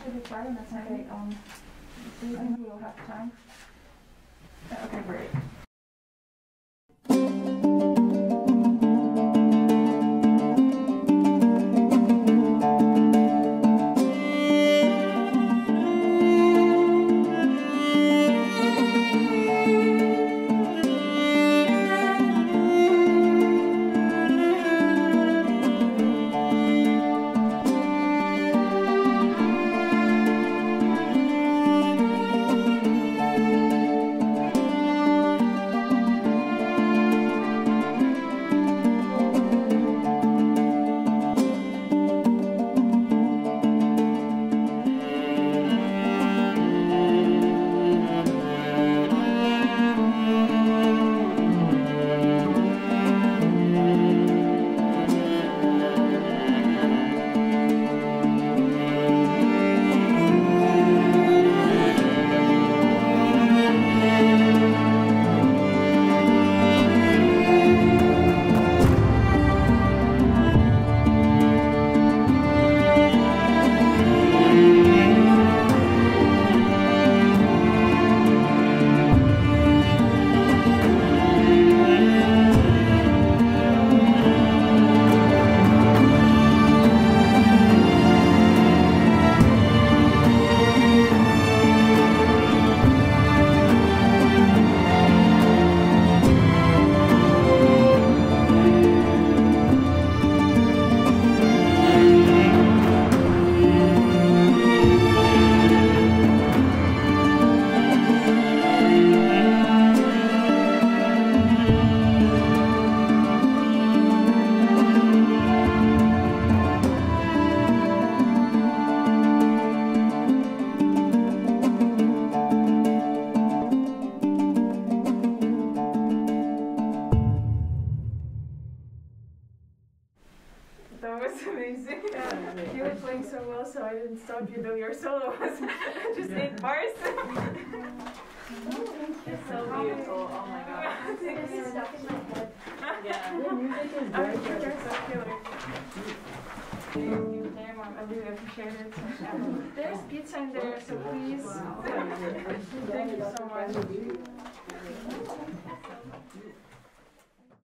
should we try in a second? Do you think we'll have time? Okay, great. You were playing so well, so I didn't stop you, though your solo was just 8 bars. It's so beautiful, oh my god. It's stuck in my head. Yeah. The music is very good. You're so killer. Thank you, I really appreciate it. There's pizza in there, so please. Wow. Thank you so much.